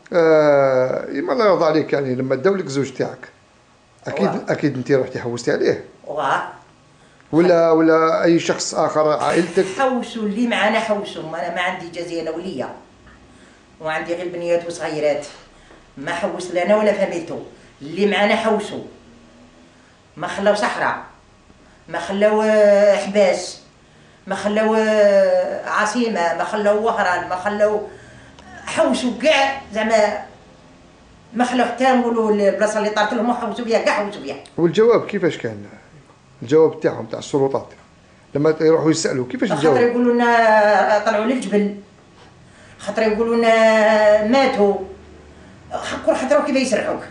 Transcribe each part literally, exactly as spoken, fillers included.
آه ما الله يرضى عليك، يعني لما داولك الزوج تاعك اكيد واه. اكيد انت رحتي حوستي عليه، واه ولا ولا اي شخص اخر عائلتك؟ حوسوا اللي معانا حوسوا، انا ما عندي جزيره وليه، وعندي غير بنيات وصغيرات، ما حوس لنا ولا فهميتو. اللي معانا حوسوا، ما خلاو صحراء، ما خلاو حباس، ما خلاو عاصمه، ما خلاو وهران، ما خلاو، حوسوا كاع زعما، ما خلاو حتى نقولوا البلاصه اللي طارت لهم حوسوا فيها كاع، حوسوا فيها. والجواب كيفاش كان؟ الجواب تاعهم تاع السلطات لما يروحوا يسالوا كيفاش خاطر الجواب؟ يقولوا لنا طلعوا للجبل، خاطر يقولوا لنا ماتوا، كل خاطر كيف يسرحوك.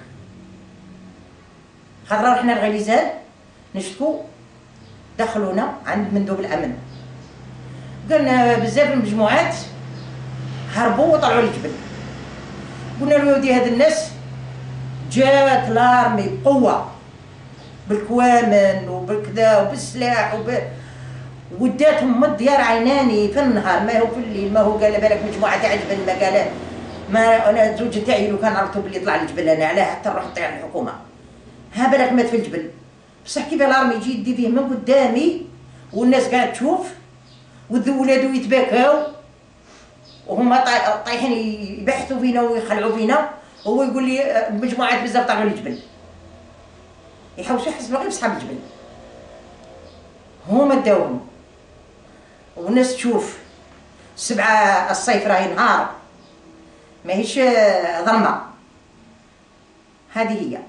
خاطر رحنا الغليزان نشتكو، دخلونا عند مندوب الامن، قالنا بزاف المجموعات هربوا وطلعوا للجبل. قلنا له ودي هاد الناس جات لارمي بقوه، بالكوامن وبالكذا وبالسلاح وب... وداتهم من الديار عيناني في النهار، ما هو في الليل، ما هو قال بالك مجموعه تاع الجبل، ما قال ما انا الزوج تاعي لو كان عرفتو بلي طلع الجبل انا علاه حتى نروح نطيح الحكومه، ها بالك مات في الجبل. بصح كيف الارمي يجي يدي فيه من قدامي والناس قاعد تشوف وولادو يتباكاو وهما طايحين يبحثوا فينا ويخلعوا فينا، هو يقول لي مجموعات بزاف طلعوا للجبل، يحوسوا يحسبوا غير بصحاب الجبل، هما داوهم والناس تشوف. سبعة الصيف راهي نهار ماهيش ظلمة، هذه هي.